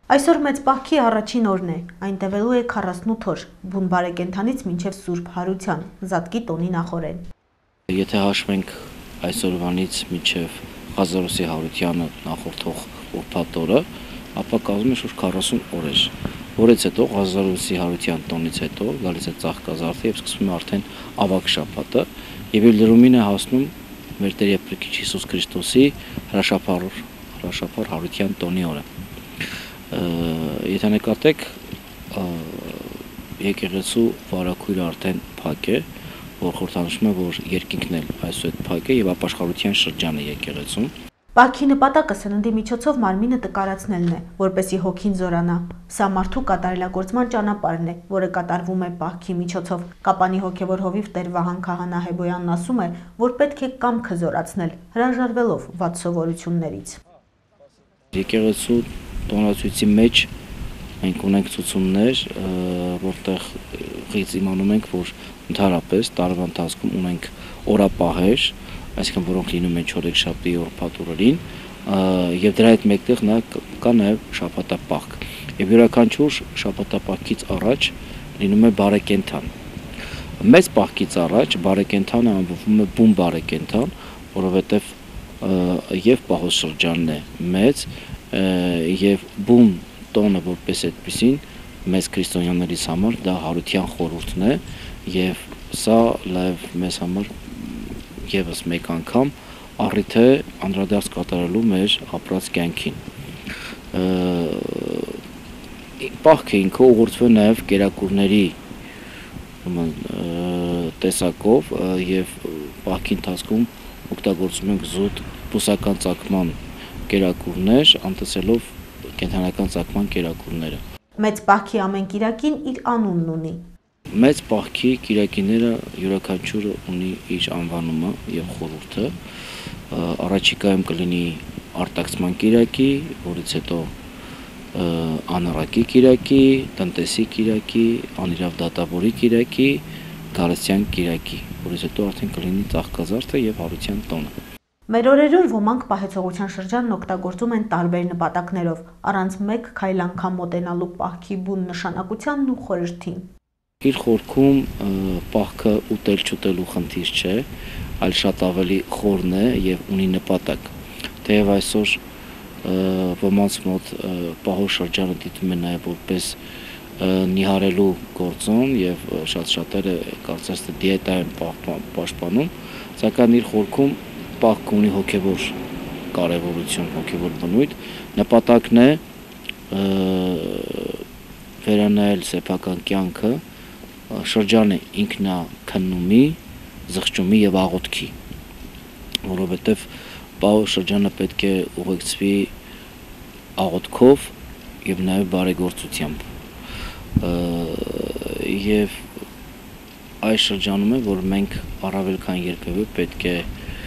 Այսօր մեծ պահքի առաջին օրն է, այն տևելու է 48 օր, բուն բարեկենդանից մինչև Սուրբ Հարության, Զատկի տոնի նախօրեն։ Եթե հաշվենք այսօրվանից մինչև Ղազարոսի Հարությանը նախորդող ուրբաթ օրը, ապա կազմում է շուրջ 40 օրեր, որից հետո Ղազարոսի Հարության տոնից հետո գալիս է Ծաղկազարդը եւ սկսվում է արդեն ավագ շաբաթը եւ իր լրումին է հասնում մեր Տեր եւ Փրկիչ Հիսուս Քրիստոսի հրաշափառ Հարության տոնի օրը։ Եթե նկատեք, եկեղեցու վարակույրը արդեն փակ է, որ խորհրդանշում է, որ երկինքն էլ այսօր փակ է եւ ապաշխարության շրջան է եկեղեցում։ Պահքի նպատակը սննդի միջոցով մարմինը տկարացնելն է, որպեսզի հոգին զորանա։ Սա մարդու կատարելագործման ճանապարհն է, որը կատարվում է պահքի միջոցով։ Կապանի հոգևոր հովիվ Տեր Վահան Քահանա Հեբոյանն ասում է, որ պետք է կամքը զորացնել, հրաժարվելով վատ սովորություններից։ Եկեղեցու տոնացույցի մեջ մենք ունենք ցուցումներ, որտեղ իմանում ենք, որ ընդհանրապես տարվա ընթացքում ունենք օրապահեր, այսինքն որոնք լինում են չորեքշաբթի ուրբաթ օրերին, եւ դրա հետ մեկտեղ կա նաեւ շաբաթապահք։ Եվ յուրաքանչյուր շաբաթապահքից առաջ լինում է բարեկենդան։ Մեծ պահքից առաջ բարեկենդանը անվանում է բուն բարեկենդան, որովհետեւ եւ պահոս շրջանն է մեծ եւ բուն տոնը որպես այդպեսին մեծ քրիստոնյաներիս համար դա հարության խորհուրդն է եւ սա լավ մեզ համար եւս մեկ անգամ առիթ է անդրադարձ կատարելու մեր ապրած կյանքին։ Պահքը ինքը ուղղորդվում է նաեւ կերակուրների տեսակով եւ պահքի ընթացքում օգտագործում ենք զուտ բուսական ծագման կերակուրներ, անտեսելով կենդանական ծագման կերակուրները։ Մեծ պահքի ամեն կիրակին իր անունն ունի։ Մեծ պահքի կիրակիները յուրաքանչյուրը ունի իր անվանումը եւ խորհուրդը։ Առաջիկայում կլինի արտաքսման կիրակի, որից հետո անառակի կիրակի, տնտեսի կիրակի, անիրավ դատավորի կիրակի, գարստյան կիրակի, որից հետո արդեն կլինի Ծաղկազարդը եւ Հարության տոնը։ Մեր օրերում ոմանք պահեցողության շրջանն օգտագործում են տարբեր նպատակներով, առանց մեկ քայլ անգամ մոտենալու պահքի բուն նշանակությանն ու խորհրդին։ Իր խորքում պահքը ուտել-չուտելու խնդիր չէ, այլ շատ ավելի խորն է եւ ունի նպատակ։ Թեև այսօր ոմանց մոտ պահող շրջանը դիտում են նաեւ որպես նիհարելու գործոն եւ շատ-շատերը կարծես թե դիետա են պաշտպանում, սակայն իր խորքում պահքը ունի հոգևոր կարևորություն, հոգևոր բնույթ, նպատակն է վերանայել սեփական կյանքը շրջանը ինքնակննումի, զղջումի եւ աղոթքի, որովհետեւ պահող շրջանը պետք է ուղեկցվի աղոթքով եւ նաեւ բարեգործությամբ։ Եվ այս շրջանում է, որ մենք առավել քան երբևէ պետք է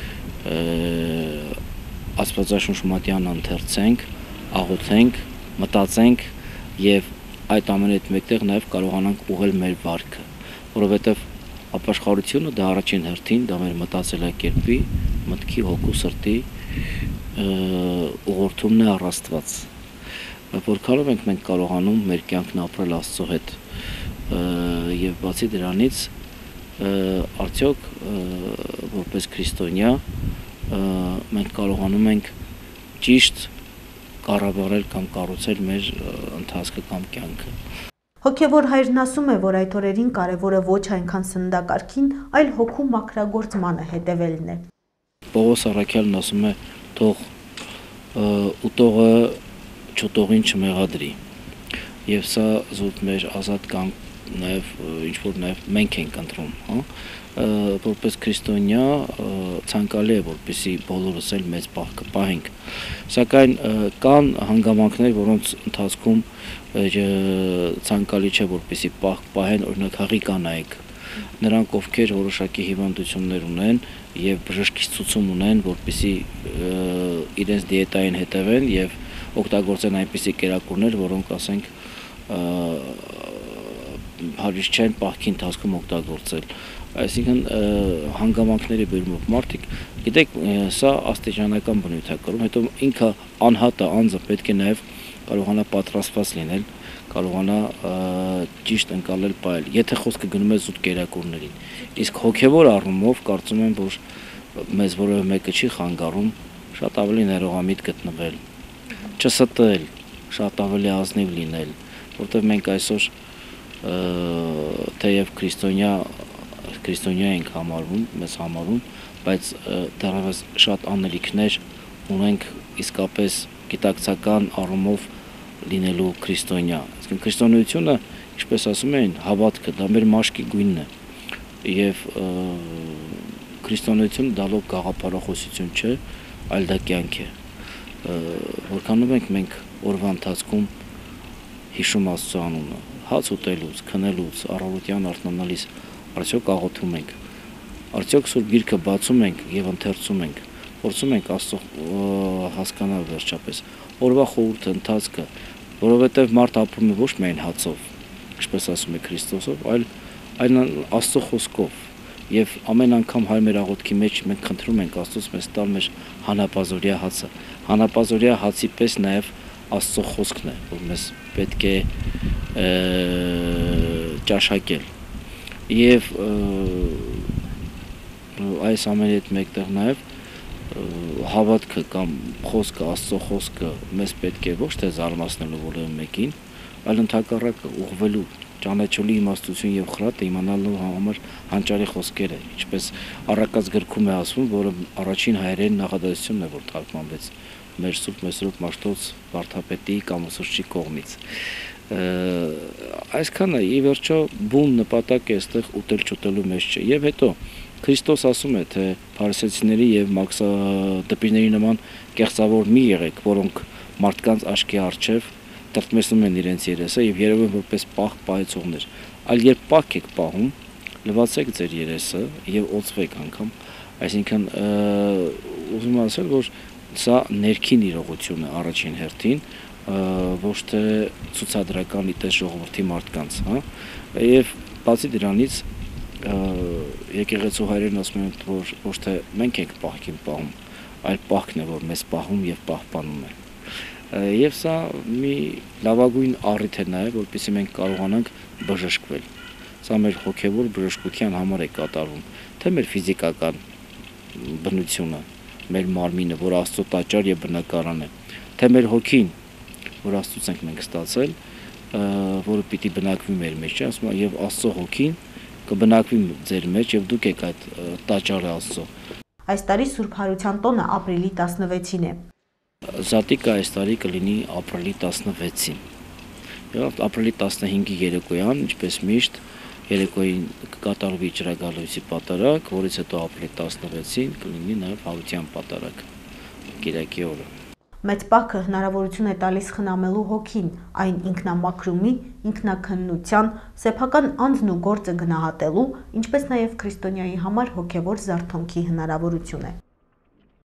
Աստվածաշունչ մատյանը ընթերցենք, աղոթենք, մտածենք եւ այդ ամենի հետ մեկտեղ նաեւ կարողանանք ուղղել մեր վարքը, որովհետեւ ապաշխարությունը դա առաջին հերթին դա մեր մտածելակերպի, մտքի, հոգու, սրտի ուղղորդումն է առ Աստված։ Որքանով ենք մենք կարողանում մեր կյանքն ապրել Աստծո հետ եւ բացի դրանից արդյոք որպես քրիստոնյա մենք կարողանում ենք ճիշտ կառավարել կամ կառուցել մեր ընթացքը կամ կյանքը։ Հոգևոր հայրն ասում է, որ այդ օրերին կարևորը ոչ այնքան սննդակարգին, այլ հոգու մաքրագործմանը հետևելն է։ Պողոս առաքյալն ասում է, թող ուտողը չուտողին չմեղադրի։ Եվ սա զուտ մեր ազատ կյանք նաև ինչ որ նաև մենք ենք ընտրում, հա, որպես քրիստոնյա ցանկալի է որպեսզի բոլորս էլ մեծ պահքը պահենք, սակայն կան հանգամանքներ, որոնց ընթացքում ցանկալի չէ որպեսզի պահեն, օրինակ հղի կանայք, նրանք ովքեր որոշակի հիվանդություններ ունեն եւ բժշկի ցուցում ունեն, որպեսզի իրենց դիետային հետևեն եւ օգտագործեն այնպիսի կերակուրներ, որոնք ասենք հարիշ չեն պահքի ընթացքում օգտագործել։ Այսինքն հանգամանքների բերումով մարդիկ, գիտեք, սա աստիճանական բնույթ է կրում, հետո ինքը անհատը անձը պետք է նաև կարողանա պատրաստված լինել, կարողանա ճիշտ ընկալել պայել, եթե խոսքը գնում է զուտ կերակուրներին։ Իսկ հոգևոր առումով կարծում եմ, որ մեզ որևէ մեկը չի խանգարում շատ ավելի ներողամիտ գտնվել, չստել, շատ ավելի ազնիվ լինել, որտեղ մենք այսօր թեև քրիստոնյա ենք համարվում, մեզ համարում, բայց դեռևս շատ անելիքներ ունենք իսկապես գիտակցական առումով լինելու քրիստոնյա։ Այսինքն քրիստոնեությունը, ինչպես ասում են, հավատքը դա մեր մաշկի գույնն է եւ քրիստոնեությունը դա լոկ գաղափարախոսություն չէ, այլ դա կյանք է։ Որքանով ենք մենք օրվա ընթացքում հիշում Աստծո անունը, հաց ուտելուց, քնելուց, առավոտյան արթնանալիս, արդյոք աղոթում ենք, արդյոք Սուրբ Գիրքը բացում ենք եւ ընթերցում ենք, փորձում ենք Աստծո հասկանալ վերջապես օրվա խորհուրդը, ընթացքը, որովհետեւ մարդ ապրում է ոչ միայն հացով, ինչպես ասում է Քրիստոսով, այլ Աստծո խոսքով։ Եվ ամեն անգամ հայ մեր աղոթքի մեջ մենք խնդրում ենք Աստծոց մեզ տալ մեր հանապազօրյա հացը։ Հանապազօրյա հացի պես նաև Աստծո խոսքն է, որ մեզ պետք է ճաշակել։ Եվ այս ամենի հետ մեկտեղ նաև հավատքը կամ խոսքը, Աստծո խոսքը մեզ պետք է ոչ թե զարմացնելու որևէ մեկին, այլ ընդհակառակը ուղղվելու ճանաչելի իմաստություն եւ խրատը իմանալու համար հանճարի խոսքեր է, ինչպես առակած գրքում է ասվում, որը առաջին հայերեն նախադասությունն է, որ թարգմանվեց մեր Սուրբ Մեսրոպ Մաշտոց վարդապետի կամ ուսուցչի կողմից։ Այսքանը ի վերջո բուն նպատակ է այստեղ ուտել չուտելու մեջ չէ։ Եվ հետո Քրիստոս ասում է, թե փարիսեցիների եւ մաքսադպիների նման կեղծավոր մի եղեք, որոնք մարդկանց աչքի առջև տրտմեցնում են իրենց երեսը եւ երևում որպես պահ պահեցողներ, այլ երբ պահք եք պահում, լվացեք ձեր երեսը եւ օծվեք անգամ, այսինքն ուզում ասել, որ սա ներքին իրողություն է առաջին հերթին, ոչ թե ցուցադրական իտես ժողովրդի մարդկանց, հա, եւ բացի դրանից եկեղեցու հայրերն ասում են, որ ոչ թե մենք ենք պահքին պահում, այլ պահքն է, որ մեզ պահում եւ պահպանում է։ Եվ սա մի լավագույն առիթ է նաև, որպեսզի մենք կարողանանք բժշկվել։ Սա մեր հոգևոր բժշկության համար է կատարվում, թե մեր ֆիզիկական բնությունը, մեր մարմինը, որ Աստծո տաճար եւ բնակարան է, թե մեր հոգին, որ Աստծուց ենք մենք ստացել, որը պիտի բնակվի մեր մեջ, ասում եմ, եւ Աստծո հոգին կբնակվի ձեր մեջ եւ դուք եք այդ տաճարը Աստծո։ Այս տարի Սուրբ Հարության տոնը ապրիլի 16-ին է։ Զատիկը այս տարի կլինի ապրիլի 16-ին։ Եվ ապրիլի 15-ի երեկոյան, ինչպես միշտ, երեկոյին կկատարվի ճրագալույսի պատարագ, որից հետո ապրիլի 16-ին կլինի նաև Հարության պատարագ, կիրակի օրը։ Մեծ պահքը հնարավորություն է տալիս խնամելու հոգին, այն ինքնամաքրումի, ինքնաքննության, սեփական անձն ու գործը գնահատելու, ինչպես նաև քրիստոնյայի համար հոգևոր զարթոնքի հնարավորություն է։